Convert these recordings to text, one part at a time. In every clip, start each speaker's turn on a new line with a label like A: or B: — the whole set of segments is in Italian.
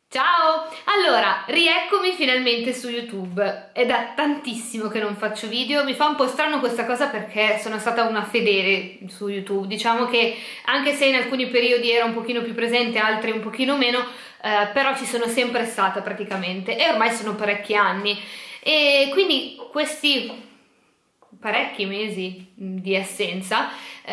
A: Ciao! Allora, rieccomi finalmente su YouTube. È da tantissimo che non faccio video, mi fa un po' strano questa cosa perché sono stata una fedele su YouTube. Diciamo che anche se in alcuni periodi ero un pochino più presente, altri un pochino meno, però ci sono sempre stata praticamente e ormai sono parecchi anni. E quindi questi parecchi mesi di assenza,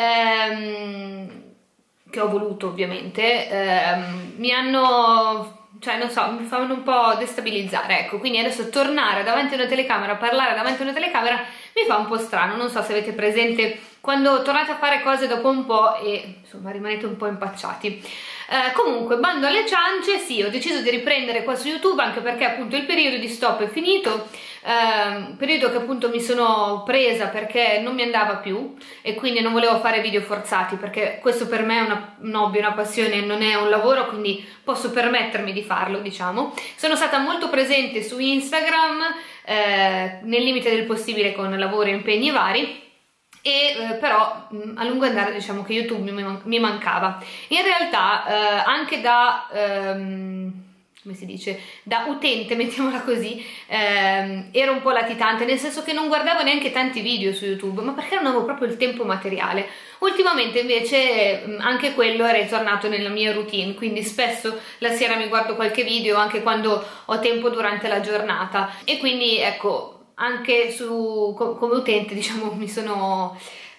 A: che ho voluto ovviamente, mi hanno... cioè non so, mi fanno un po' destabilizzare, ecco, quindi adesso tornare davanti a una telecamera, parlare davanti a una telecamera mi fa un po' strano. Non so se avete presente quando tornate a fare cose dopo un po' e insomma rimanete un po' impacciati. Comunque, bando alle ciance, sì, ho deciso di riprendere qua su YouTube anche perché appunto il periodo di stop è finito, periodo che appunto mi sono presa perché non mi andava più e quindi non volevo fare video forzati perché questo per me è un hobby, una passione, non è un lavoro, quindi posso permettermi di farlo, diciamo. Sono stata molto presente su Instagram, nel limite del possibile con lavori e impegni vari, e però a lungo andare diciamo che YouTube mi mancava. In realtà anche da come si dice, da utente, mettiamola così, ero un po' latitante, nel senso che non guardavo neanche tanti video su YouTube, ma perché non avevo proprio il tempo materiale. Ultimamente invece anche quello è ritornato nella mia routine, quindi spesso la sera mi guardo qualche video anche quando ho tempo durante la giornata e quindi ecco, anche come utente diciamo mi sono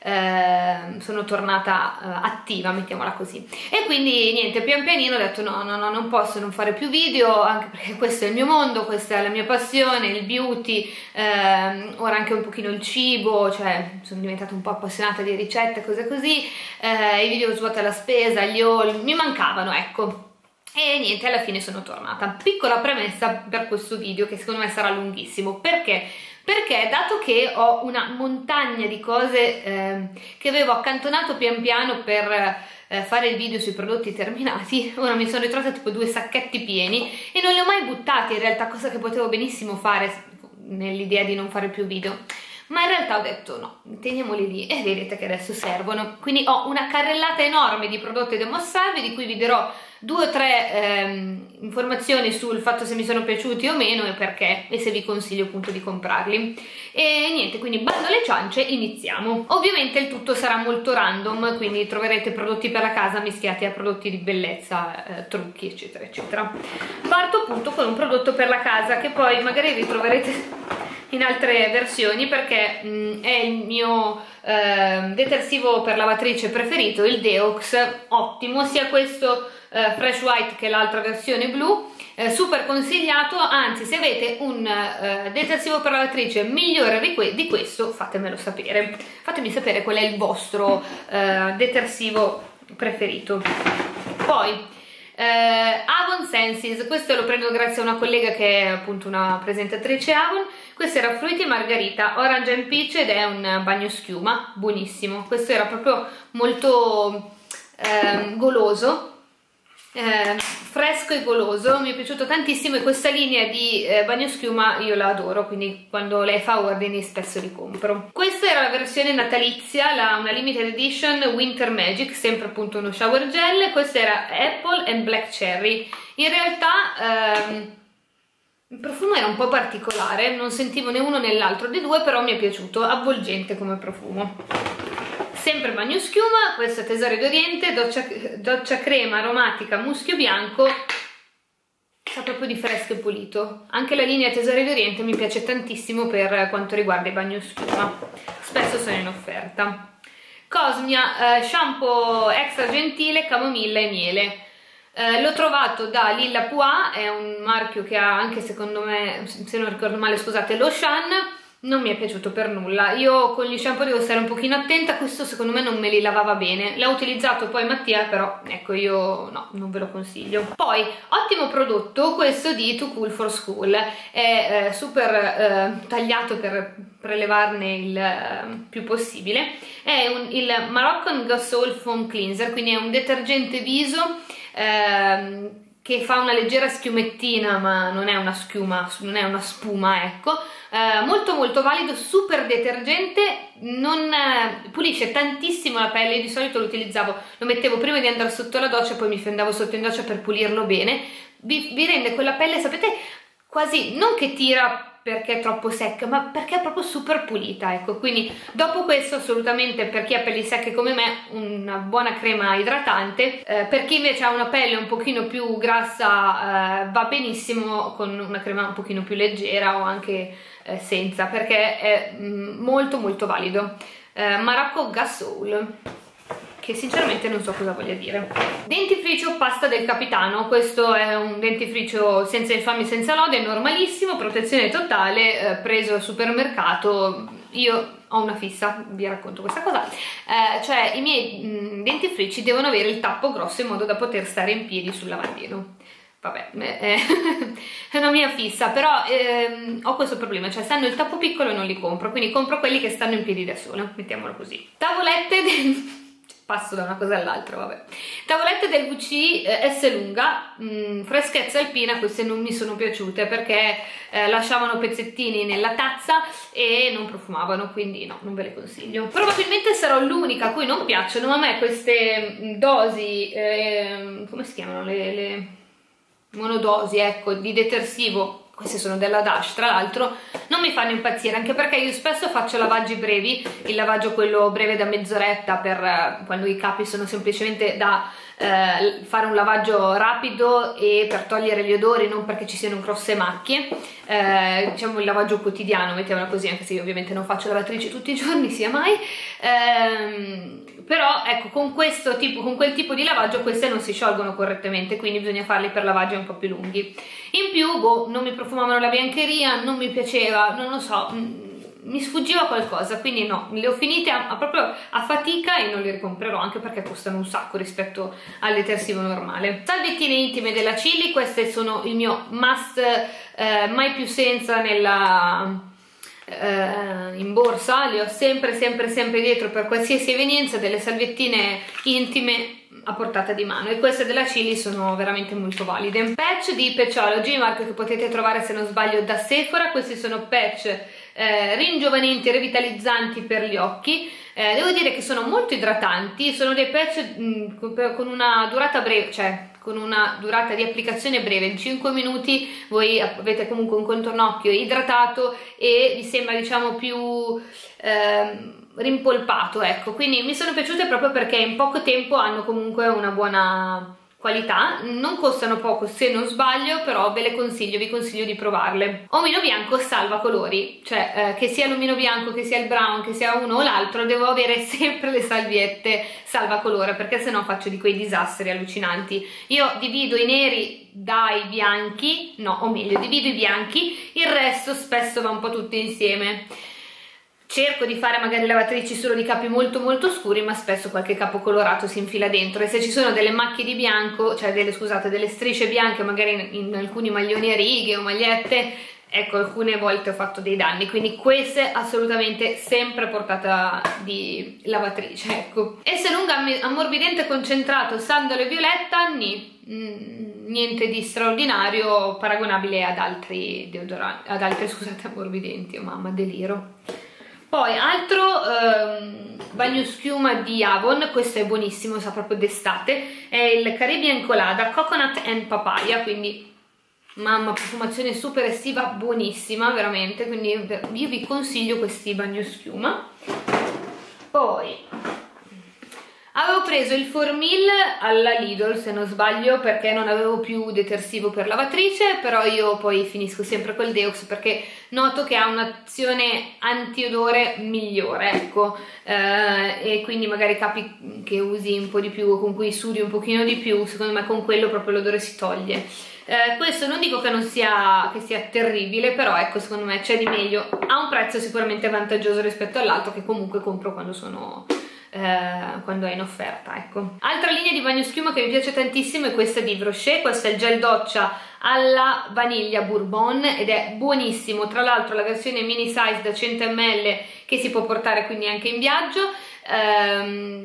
A: tornata attiva, mettiamola così, e quindi niente, pian pianino ho detto no, non posso non fare più video, anche perché questo è il mio mondo, questa è la mia passione, il beauty, ora anche un pochino il cibo, cioè sono diventata un po' appassionata di ricette, cose così, i video svuota la spesa, gli haul, mi mancavano, ecco. E niente, alla fine sono tornata. Piccola premessa per questo video che secondo me sarà lunghissimo. Perché? Perché dato che ho una montagna di cose che avevo accantonato pian piano per fare il video sui prodotti terminati, ora mi sono ritrovata tipo 2 sacchetti pieni e non li ho mai buttati in realtà, cosa che potevo benissimo fare nell'idea di non fare più video. Ma in realtà ho detto no, teniamoli lì e vedete che adesso servono. Quindi ho una carrellata enorme di prodotti da mostrarvi, di cui vi darò 2 o 3 informazioni sul fatto se mi sono piaciuti o meno e perché, e se vi consiglio appunto di comprarli. E niente, quindi bando alle ciance, iniziamo. Ovviamente il tutto sarà molto random, quindi troverete prodotti per la casa mischiati a prodotti di bellezza, trucchi eccetera eccetera. Parto appunto con un prodotto per la casa che poi magari ritroverete in altre versioni perché è il mio detersivo per lavatrice preferito, il Deox, ottimo, sia questo Fresh White che l'altra versione blu, super consigliato, anzi se avete un detersivo per lavatrice migliore di questo fatemelo sapere, fatemi sapere qual è il vostro detersivo preferito. Poi Avon Senses, questo lo prendo grazie a una collega che è appunto una presentatrice Avon. Questo era Fruity Margarita Orange and Peach ed è un bagno schiuma, buonissimo. Questo era proprio molto goloso, fresco e goloso, mi è piaciuto tantissimo e questa linea di bagno schiuma io la adoro, quindi quando lei fa ordini spesso li compro. Questa era la versione natalizia, una limited edition Winter Magic, sempre appunto uno shower gel. Questo era Apple and Black Cherry. In realtà il profumo era un po' particolare, non sentivo né uno né l'altro dei due, però mi è piaciuto, avvolgente come profumo. Sempre bagno schiuma, questo è Tesori d'Oriente, doccia crema aromatica muschio bianco, sa proprio di fresco e pulito. Anche la linea Tesori d'Oriente mi piace tantissimo per quanto riguarda i bagno schiuma, spesso sono in offerta. Cosmia shampoo extra gentile, camomilla e miele. L'ho trovato da Lilla Pois, è un marchio che ha anche secondo me, se non ricordo male scusate, lo Shan. Non mi è piaciuto per nulla, io con gli shampoo devo stare un pochino attenta, questo secondo me non me li lavava bene, l'ha utilizzato poi Mattia, però ecco io no, non ve lo consiglio. Poi ottimo prodotto questo di Too Cool for School, è super tagliato per prelevarne il più possibile, è il Moroccan Gasol Foam Cleanser, quindi è un detergente viso che fa una leggera schiumettina, ma non è una schiuma, non è una spuma, ecco. Molto molto valido, super detergente, non pulisce tantissimo la pelle. Io di solito lo utilizzavo, lo mettevo prima di andare sotto la doccia, poi mi fendavo sotto in doccia per pulirlo bene. Vi rende quella pelle, sapete, quasi, non che tira perché è troppo secca, ma perché è proprio super pulita, ecco. Quindi dopo questo assolutamente, per chi ha pelli secche come me, una buona crema idratante. Per chi invece ha una pelle un pochino più grassa va benissimo con una crema un pochino più leggera o anche senza, perché è molto molto valido. Marocco Gasol, che sinceramente non so cosa voglia dire. Dentifricio pasta del capitano. Questo è un dentifricio senza infami, senza lode, normalissimo, protezione totale, preso al supermercato. Io ho una fissa, vi racconto questa cosa, cioè i miei dentifrici devono avere il tappo grosso in modo da poter stare in piedi sul lavandino. Vabbè, è una mia fissa, però ho questo problema, cioè se hanno il tappo piccolo non li compro, quindi compro quelli che stanno in piedi da solo, mettiamolo così. Tavolette passo da una cosa all'altra, vabbè. Tavolette del WC S lunga, freschezza alpina. Queste non mi sono piaciute perché lasciavano pezzettini nella tazza e non profumavano, quindi no, non ve le consiglio. Probabilmente sarò l'unica a cui non piacciono, ma a me queste dosi, come si chiamano? Le monodosi, ecco, di detersivo, queste sono della Dash tra l'altro, non mi fanno impazzire, anche perché io spesso faccio lavaggi brevi, il lavaggio quello breve da mezz'oretta per quando i capi sono semplicemente da fare un lavaggio rapido e per togliere gli odori, non perché ci siano grosse macchie, diciamo il lavaggio quotidiano, mettiamola così, anche se io ovviamente non faccio lavatrice tutti i giorni, sia mai, però ecco, con questo tipo, con quel tipo di lavaggio queste non si sciolgono correttamente, quindi bisogna farli per lavaggi un po' più lunghi. In più, boh, non mi profumavano la biancheria, non mi piaceva, non lo so, mi sfuggiva qualcosa, quindi no, le ho finite proprio a fatica e non le ricomprerò, anche perché costano un sacco rispetto al detersivo normale. Salviettine intime della Chili, queste sono il mio must, mai più senza in borsa, le ho sempre dietro per qualsiasi evenienza, delle salviettine intime a portata di mano, e queste della Chili sono veramente molto valide. Patch di Patchology, marchio che potete trovare se non sbaglio da Sephora. Questi sono patch ringiovanenti e revitalizzanti per gli occhi. Devo dire che sono molto idratanti, sono dei patch con una durata breve, cioè con una durata di applicazione breve, in 5 minuti voi avete comunque un contorno occhio idratato e vi sembra, diciamo, più rimpolpato, ecco. Quindi mi sono piaciute proprio perché in poco tempo hanno comunque una buona qualità, non costano poco se non sbaglio, però ve le consiglio, vi consiglio di provarle. Omino bianco salva colori, cioè che sia l'omino bianco, che sia il brown, che sia uno o l'altro, devo avere sempre le salviette salva colore, perché sennò faccio di quei disastri allucinanti. Io divido i neri dai bianchi, no, o meglio, divido i bianchi, il resto spesso va un po' tutti insieme. Cerco di fare magari lavatrici solo di capi molto molto scuri, ma spesso qualche capo colorato si infila dentro, e se ci sono delle macchie di bianco, cioè delle strisce bianche magari in alcuni maglioni a righe o magliette, ecco, alcune volte ho fatto dei danni, quindi queste assolutamente sempre portata di lavatrice, ecco. S lunga ammorbidente concentrato sandalo e violetta, niente di straordinario, paragonabile ad altri deodoranti, ad altri, scusate, ammorbidenti, oh mamma, deliro. Poi altro bagnoschiuma di Avon, questo è buonissimo, sa proprio d'estate, è il Caribbean Colada Coconut and Papaya, quindi mamma, profumazione super estiva, buonissima veramente, quindi io vi consiglio questi bagnoschiuma. Poi avevo preso il Formil alla Lidl, se non sbaglio, perché non avevo più detersivo per lavatrice, però io poi finisco sempre col Deux perché noto che ha un'azione antiodore migliore, ecco, e quindi magari capi che usi un po' di più o con cui sudi un pochino di più, secondo me con quello proprio l'odore si toglie. Questo non dico che non sia, che sia terribile, però ecco, secondo me c'è di meglio, ha un prezzo sicuramente vantaggioso rispetto all'altro che comunque compro quando è in offerta, ecco. Altra linea di bagnoschiuma che mi piace tantissimo è questa di Rocher, questo è il gel doccia alla vaniglia bourbon ed è buonissimo, tra l'altro la versione mini size da 100 ml che si può portare quindi anche in viaggio.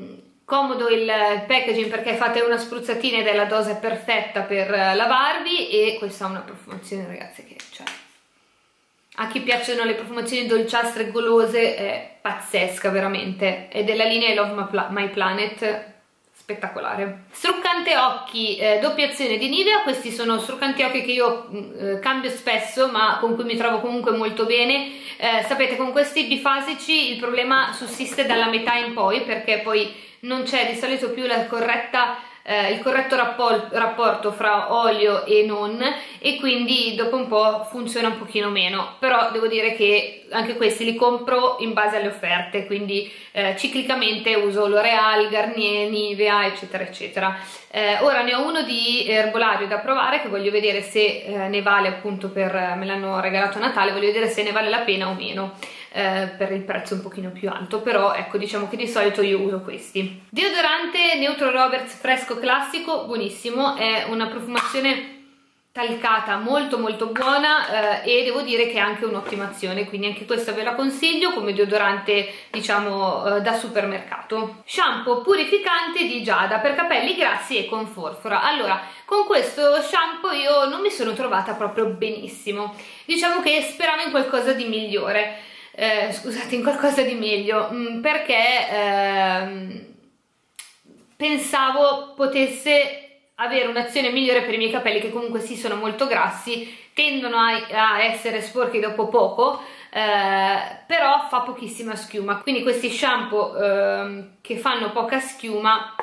A: comodo il packaging perché fate una spruzzatina ed è la dose perfetta per lavarvi, e questa è una profumazione, ragazzi, che cioè, a chi piacciono le profumazioni dolciastre e golose è pazzesca veramente, è della linea I Love My Planet, spettacolare. Struccante occhi doppia azione di Nivea. Questi sono struccanti occhi che io cambio spesso, ma con cui mi trovo comunque molto bene. Sapete, con questi bifasici il problema sussiste dalla metà in poi, perché poi non c'è di solito più il corretto rapporto fra olio e non, e quindi dopo un po' funziona un pochino meno. Però devo dire che anche questi li compro in base alle offerte, quindi ciclicamente uso L'Oreal, Garnier, Nivea, eccetera eccetera. Ora ne ho uno di Herbolario da provare, che voglio vedere se ne vale, appunto, me l'hanno regalato a Natale, voglio vedere se ne vale la pena o meno. Per il prezzo un pochino più alto, però ecco, diciamo che di solito io uso questi. Deodorante Neutro Roberts Fresco Classico, buonissimo, è una profumazione talcata molto molto buona, e devo dire che è anche un'ottima azione, quindi anche questa ve la consiglio come deodorante, diciamo, da supermercato. Shampoo purificante di Giada per capelli grassi e con forfora. Allora, con questo shampoo io non mi sono trovata proprio benissimo, diciamo che speravo in qualcosa di migliore. Scusate, in qualcosa di meglio, perché pensavo potesse avere un'azione migliore per i miei capelli, che comunque sì, sono molto grassi, tendono a essere sporchi dopo poco, però fa pochissima schiuma, quindi questi shampoo che fanno poca schiuma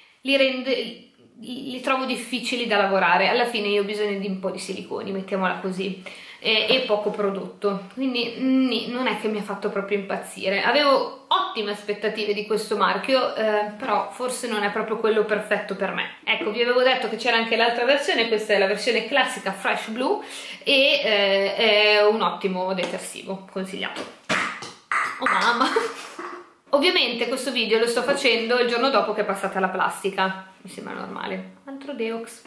A: li trovo difficili da lavorare. Alla fine io ho bisogno di un po' di siliconi, mettiamola così, e poco prodotto, quindi non è che mi ha fatto proprio impazzire. Avevo ottime aspettative di questo marchio, però forse non è proprio quello perfetto per me. Ecco, vi avevo detto che c'era anche l'altra versione, questa è la versione classica Fresh Blue, e è un ottimo detersivo, consigliato. Oh mamma! Ovviamente questo video lo sto facendo il giorno dopo che è passata la plastica, mi sembra normale. Altro Deox.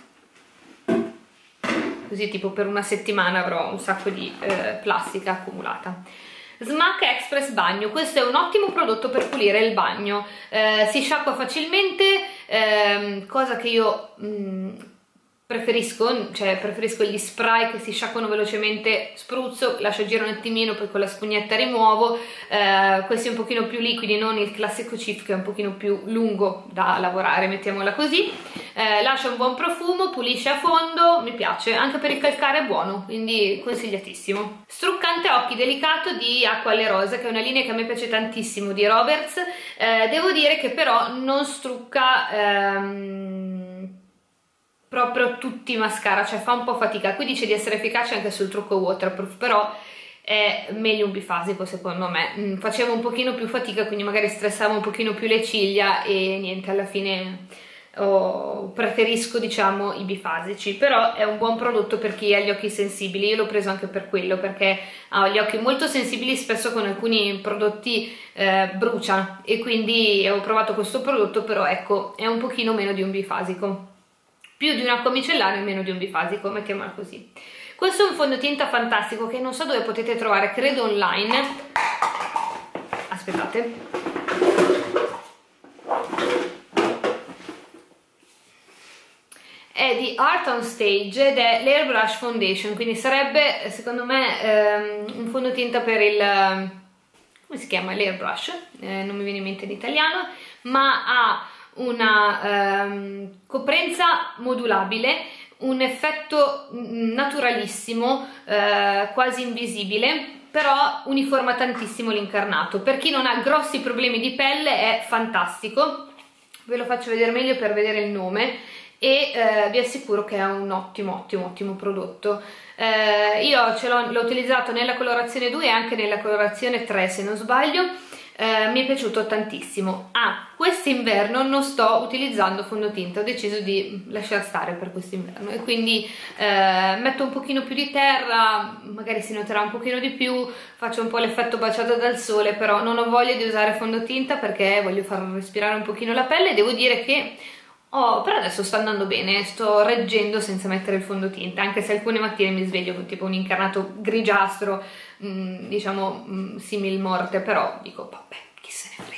A: Così tipo per una settimana avrò un sacco di plastica accumulata. Smack Express Bagno, questo è un ottimo prodotto per pulire il bagno, si sciacqua facilmente, cosa che io preferisco, cioè preferisco gli spray che si sciacquano velocemente, spruzzo, lascio agire un attimino, poi con la spugnetta rimuovo. Questi un pochino più liquidi, non il classico Cif che è un pochino più lungo da lavorare, mettiamola così. Lascia un buon profumo, pulisce a fondo, mi piace, anche per il calcare è buono, quindi consigliatissimo. Struccante occhi delicato di Acqua alle Rose, che è una linea che a me piace tantissimo di Roberts. Devo dire che però non strucca proprio tutti i mascara, cioè fa un po' fatica. Qui dice di essere efficace anche sul trucco waterproof, però è meglio un bifasico secondo me. Facevo un pochino più fatica, quindi magari stressavo un pochino più le ciglia e niente, alla fine preferisco, diciamo, i bifasici. Però è un buon prodotto per chi ha gli occhi sensibili. Io l'ho preso anche per quello, perché ho gli occhi molto sensibili, spesso con alcuni prodotti brucia, e quindi ho provato questo prodotto, però ecco, è un pochino meno di un bifasico, più di un acqua micellare e meno di un bifasico, mettiamola così. Questo è un fondotinta fantastico che non so dove potete trovare, credo online. Aspettate. È di Art on Stage ed è l'Airbrush Foundation, quindi sarebbe secondo me un fondotinta per il, come si chiama, l'airbrush, non mi viene in mente in italiano, ma ha una coprenza modulabile, un effetto naturalissimo, quasi invisibile, però uniforma tantissimo l'incarnato. Per chi non ha grossi problemi di pelle è fantastico, ve lo faccio vedere meglio per vedere il nome, e vi assicuro che è un ottimo prodotto. Io l'ho utilizzato nella colorazione 2 e anche nella colorazione 3 se non sbaglio. Mi è piaciuto tantissimo. Quest'inverno non sto utilizzando fondotinta, ho deciso di lasciar stare per quest'inverno, e quindi metto un pochino più di terra, magari si noterà un pochino di più, faccio un po' l'effetto baciato dal sole, però non ho voglia di usare fondotinta perché voglio far respirare un pochino la pelle. Devo dire che per adesso sta andando bene, sto reggendo senza mettere il fondotinta, anche se alcune mattine mi sveglio con tipo un incarnato grigiastro, diciamo simil morte, però dico vabbè, chi se ne frega.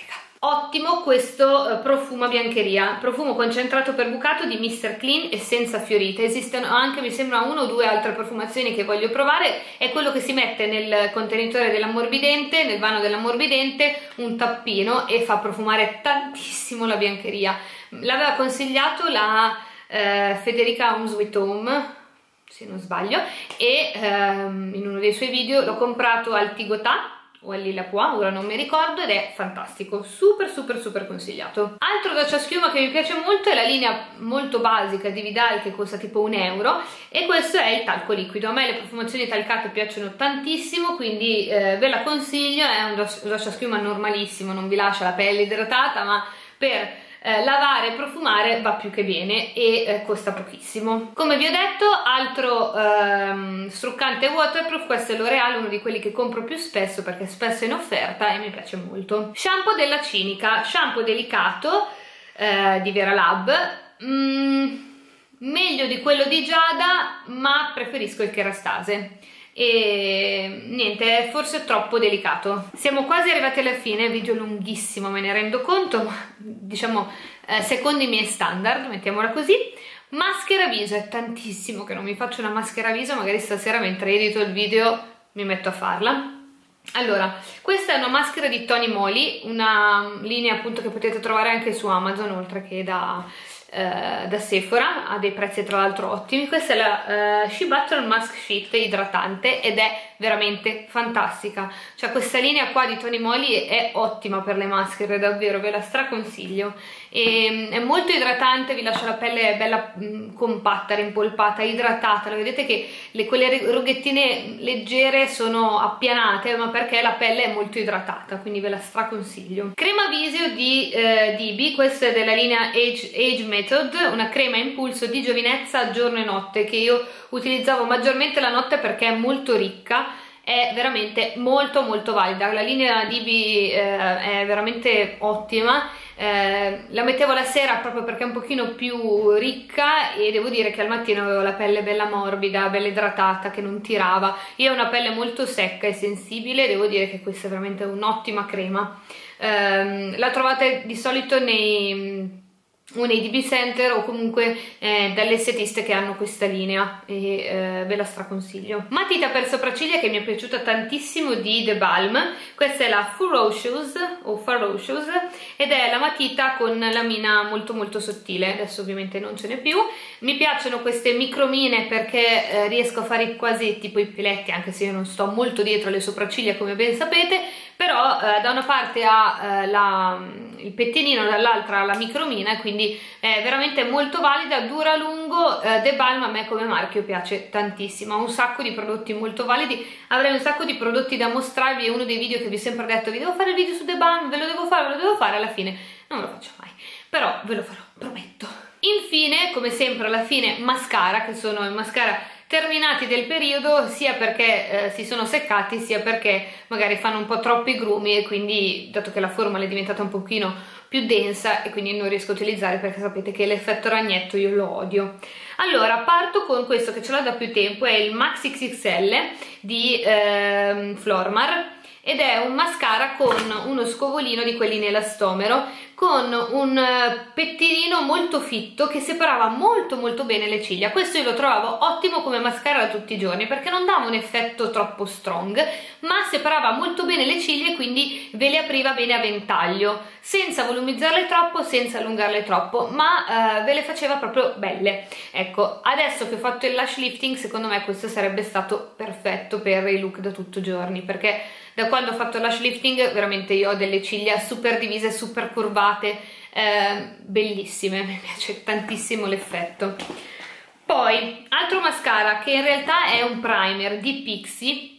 A: ottimo questo profumo biancheria, profumo concentrato per bucato di Mr. Clean e senza fiorite. Esistono anche, mi sembra, 1 o 2 altre profumazioni che voglio provare. È quello che si mette nel contenitore dell'ammorbidente, nel vano dell'ammorbidente, un tappino, e fa profumare tantissimo la biancheria. L'aveva consigliato la Federica Home Sweet Home, se non sbaglio, e in uno dei suoi video l'ho comprato al Tigotà o all'Ilapua, ora non mi ricordo, ed è fantastico, super super super consigliato. Altro docciaschiuma che mi piace molto è la linea molto basica di Vidal, che costa tipo €1, e questo è il talco liquido. A me le profumazioni talcate piacciono tantissimo, quindi ve la consiglio. È un docciaschiuma normalissimo, non vi lascia la pelle idratata, ma per lavare e profumare va più che bene, e costa pochissimo. Come vi ho detto, altro struccante waterproof, questo è L'Oreal, uno di quelli che compro più spesso perché spesso è in offerta e mi piace molto. Shampoo della Cinica, shampoo delicato di Vera Lab, meglio di quello di Giada, ma preferisco il Kerastase. E niente, è forse troppo delicato. Siamo quasi arrivati alla fine, video lunghissimo, me ne rendo conto, ma diciamo secondo i miei standard, mettiamola così. Maschera viso, è tantissimo che non mi faccio una maschera viso, magari stasera mentre edito il video mi metto a farla. Allora, questa è una maschera di Tony Moly, una linea appunto che potete trovare anche su Amazon, oltre che da Sephora, ha dei prezzi tra l'altro ottimi. Questa è la Shea Butter Mask Sheet idratante ed è veramente fantastica. Cioè, questa linea qua di Tony Moly è ottima per le maschere, davvero, ve la straconsiglio. E è molto idratante, vi lascia la pelle bella compatta, rimpolpata, idratata. Lo vedete che quelle rughettine leggere sono appianate, ma perché la pelle è molto idratata, quindi ve la straconsiglio. Crema visio di Dibi, questa è della linea Age Method, una crema a impulso di giovinezza giorno e notte, che io utilizzavo maggiormente la notte perché è molto ricca, è veramente molto molto valida. La linea Dibi è veramente ottima, la mettevo la sera proprio perché è un pochino più ricca, e devo dire che al mattino avevo la pelle bella morbida, bella idratata, che non tirava. Io ho una pelle molto secca e sensibile, devo dire che questa è veramente un'ottima crema. La trovate di solito nei DB Center o comunque dalle estetiste che hanno questa linea, e ve la straconsiglio. Matita per sopracciglia che mi è piaciuta tantissimo di The Balm, questa è la Ferocious o Ferocious, ed è la matita con la mina molto molto sottile. Adesso ovviamente non ce n'è più. Mi piacciono queste micromine perché riesco a fare quasi tipo i piletti, anche se io non sto molto dietro le sopracciglia come ben sapete, però da una parte ha il pettinino, dall'altra la micromina, e quindi è veramente molto valida, dura a lungo. The Balm a me come marchio piace tantissimo, ha un sacco di prodotti molto validi, avrei un sacco di prodotti da mostrarvi. È uno dei video che vi ho sempre detto, vi devo fare il video su The Balm, ve lo devo fare, alla fine non me lo faccio mai, però ve lo farò, prometto. Infine, come sempre alla fine, mascara, che sono i mascara terminati del periodo, sia perché si sono seccati, sia perché magari fanno un po' troppi grumi, e quindi, dato che la formula è diventata un pochino più densa, e quindi non riesco a utilizzare, perché sapete che l'effetto ragnetto io lo odio. Allora, parto con questo che ce l'ho da più tempo, è il Max XXL di Flormar, ed è un mascara con uno scovolino di quelli in elastomero, con un pettinino molto fitto che separava molto molto bene le ciglia. Questo io lo trovavo ottimo come mascara da tutti i giorni, perché non dava un effetto troppo strong, ma separava molto bene le ciglia, e quindi ve le apriva bene a ventaglio, senza volumizzarle troppo, senza allungarle troppo, ma ve le faceva proprio belle. Ecco, adesso che ho fatto il lash lifting, secondo me questo sarebbe stato perfetto per i look da tutti i giorni, perché da quando ho fatto il lash lifting veramente io ho delle ciglia super divise, super curvate, bellissime, mi piace tantissimo l'effetto. Poi, altro mascara che in realtà è un primer di Pixi,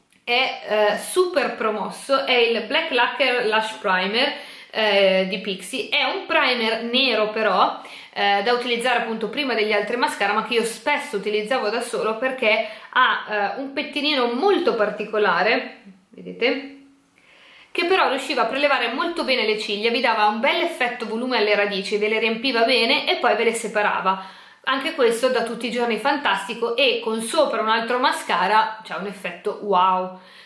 A: è super promosso, è il Black Lacquer Lash Primer di Pixi. È un primer nero però, da utilizzare appunto prima degli altri mascara, ma che io spesso utilizzavo da solo perché ha un pettinino molto particolare, vedete? Che però riusciva a prelevare molto bene le ciglia, vi dava un bel effetto volume alle radici, ve le riempiva bene e poi ve le separava. Anche questo da tutti i giorni fantastico, e con sopra un altro mascara c'è un effetto wow.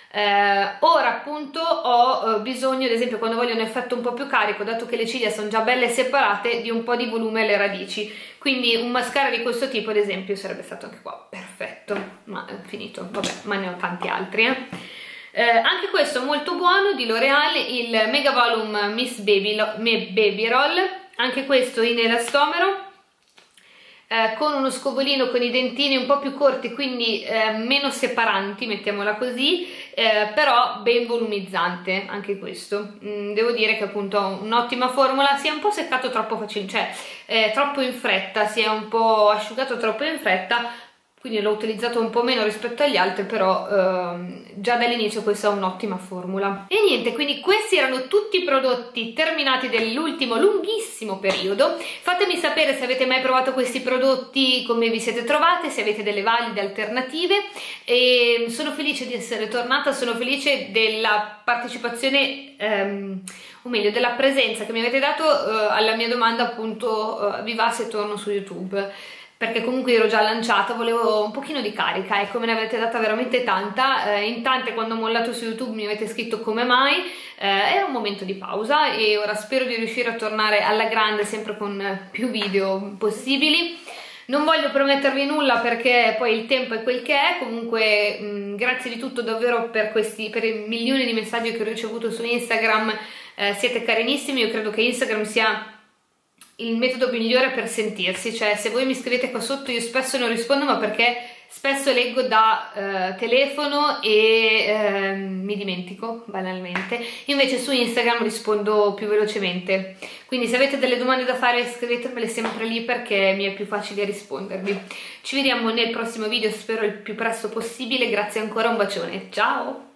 A: Ora appunto ho bisogno, ad esempio quando voglio un effetto un po' più carico, dato che le ciglia sono già belle separate, di un po' di volume alle radici, quindi un mascara di questo tipo ad esempio sarebbe stato anche qua perfetto, ma è finito, vabbè, ma ne ho tanti altri. Anche questo molto buono, di L'Oreal, il Mega Volume Miss Baby Roll, anche questo in elastomero, con uno scovolino con i dentini un po' più corti, quindi meno separanti, mettiamola così, però ben volumizzante anche questo. Devo dire che appunto un'ottima formula, si è un po' seccato troppo facilmente, cioè troppo in fretta, si è un po' asciugato troppo in fretta, quindi l'ho utilizzato un po' meno rispetto agli altri, però già dall'inizio questa è un'ottima formula. E niente, quindi questi erano tutti i prodotti terminati dell'ultimo lunghissimo periodo. Fatemi sapere se avete mai provato questi prodotti, come vi siete trovate, se avete delle valide alternative, e sono felice di essere tornata, sono felice della partecipazione, o meglio della presenza che mi avete dato alla mia domanda appunto vi va se torno su YouTube, perché comunque ero già lanciata, volevo un pochino di carica, ecco, me ne avete data veramente tanta, in tante quando ho mollato su YouTube mi avete scritto come mai, era un momento di pausa e ora spero di riuscire a tornare alla grande sempre con più video possibili. Non voglio promettervi nulla perché poi il tempo è quel che è, comunque grazie di tutto davvero per i milioni di messaggi che ho ricevuto su Instagram, siete carinissimi, io credo che Instagram sia il metodo migliore per sentirsi, cioè se voi mi scrivete qua sotto io spesso non rispondo, ma perché spesso leggo da telefono e mi dimentico banalmente, invece su Instagram rispondo più velocemente, quindi se avete delle domande da fare scrivetemele sempre lì perché mi è più facile rispondervi. Ci vediamo nel prossimo video, spero il più presto possibile, grazie ancora, un bacione, ciao!